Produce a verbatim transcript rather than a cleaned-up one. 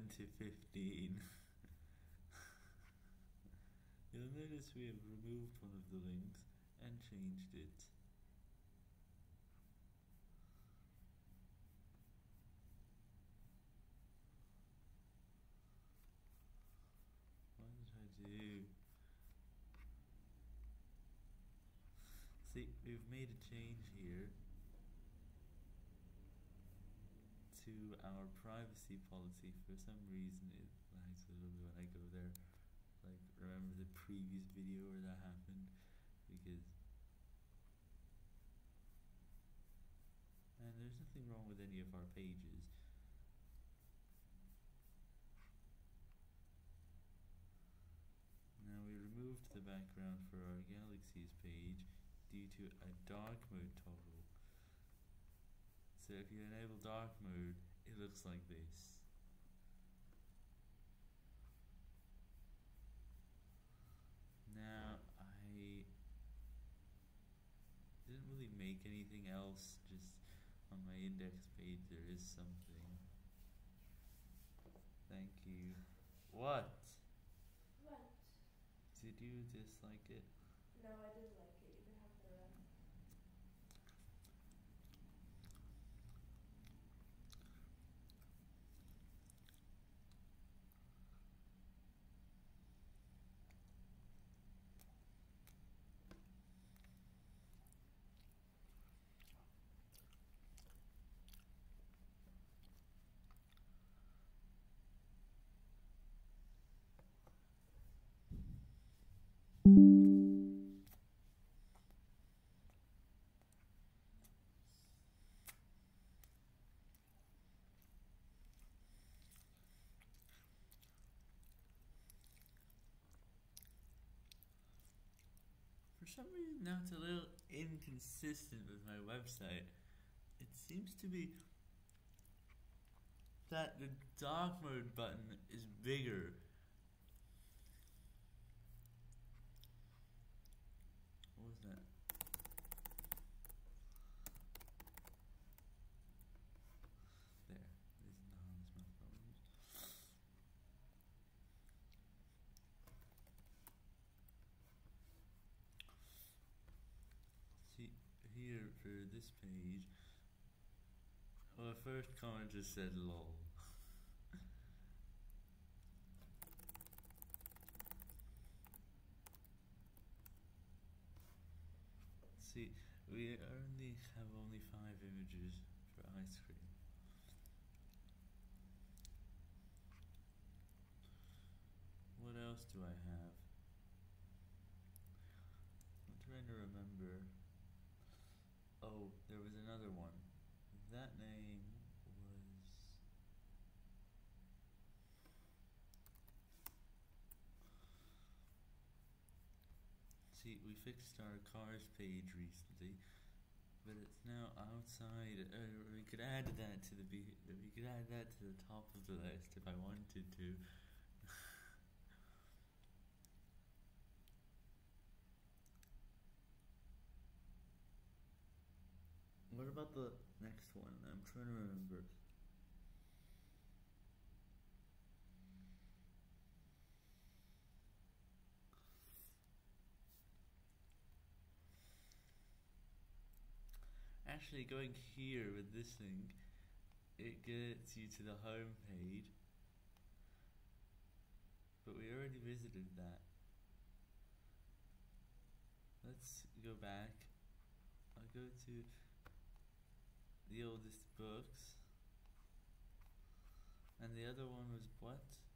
eleven to fifteen. You'll notice we have removed one of the links and changed it. What did I do? See, we've made a change here to our privacy policy. For some reason it lags a little bit when I go there. Like, remember the previous video where that happened? Because, and there's nothing wrong with any of our pages. Now we removed the background for our Galaxies page due to a dark mode toggle. So if you enable dark mode, it looks like this. Now I didn't really make anything else, just on my index page there is something. Thank you. What? What? Did you dislike it? No, I didn't like it. You can have the rest. For some reason now it's a little inconsistent with my website. It seems to be that the dark mode button is bigger. What was that? There. This is not on my problems. See, here for this page, well, the first comment just said lol. See, we only have only five images for ice cream. What else do I have? I'm trying to remember. Oh, there was another one. That name was... See, we fixed our cars page recently, but it's now outside. Uh, we could add that to the we could add that to the top of the list if I wanted to. What about the next one? I'm trying to remember. Actually, going here with this thing, it gets you to the home page, but we already visited that. Let's go back. I'll go to the oldest books, and the other one was what?